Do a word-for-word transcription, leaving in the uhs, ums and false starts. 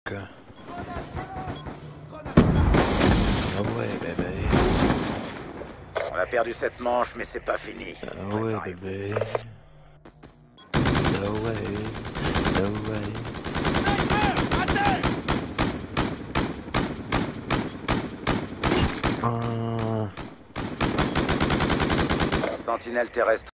Ah ouais, bébé. On a perdu cette manche, mais c'est pas fini. Ah ouais, bébé. No way. No way. Ah. Sentinelle terrestre.